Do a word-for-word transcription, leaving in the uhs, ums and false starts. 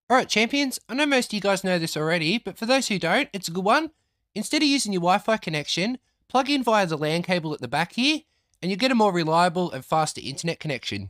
Alright champions, I know most of you guys know this already, but for those who don't, it's a good one. Instead of using your Wi-Fi connection, plug in via the LAN cable at the back here, and you'll get a more reliable and faster internet connection.